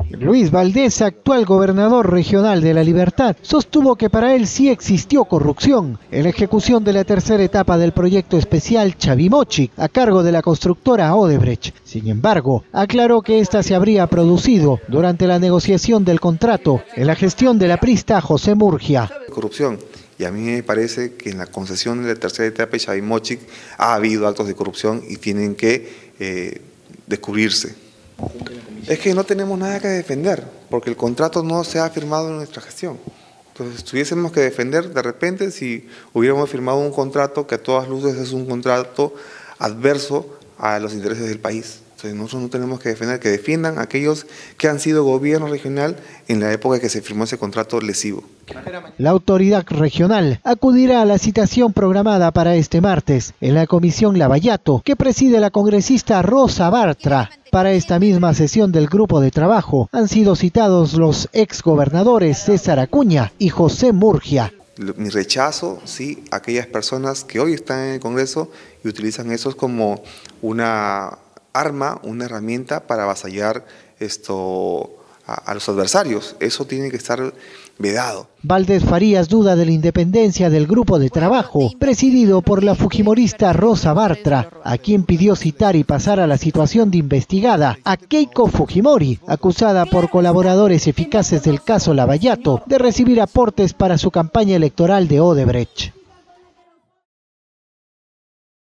Luis Valdés, actual gobernador regional de La Libertad, sostuvo que para él sí existió corrupción en la ejecución de la tercera etapa del proyecto especial Chavimochic a cargo de la constructora Odebrecht. Sin embargo, aclaró que esta se habría producido durante la negociación del contrato en la gestión del aprista José Murgia. Corrupción. Y a mí me parece que en la concesión de la tercera etapa de Chavimochic ha habido actos de corrupción y tienen que descubrirse. Es que no tenemos nada que defender, porque el contrato no se ha firmado en nuestra gestión. Entonces, tuviésemos que defender de repente si hubiéramos firmado un contrato que a todas luces es un contrato adverso a los intereses del país. Entonces, nosotros no tenemos que defender, que defiendan a aquellos que han sido gobierno regional en la época en que se firmó ese contrato lesivo. La autoridad regional acudirá a la citación programada para este martes en la comisión Lavallato, que preside la congresista Rosa Bartra. Para esta misma sesión del grupo de trabajo han sido citados los exgobernadores César Acuña y José Murgia. Mi rechazo, sí, a aquellas personas que hoy están en el Congreso y utilizan eso como una arma, una herramienta para avasallar a los adversarios. Eso tiene que estar vedado. Valdés Farías duda de la independencia del grupo de trabajo, presidido por la fujimorista Rosa Bartra, a quien pidió citar y pasar a la situación de investigada a Keiko Fujimori, acusada por colaboradores eficaces del caso Lavallato de recibir aportes para su campaña electoral de Odebrecht.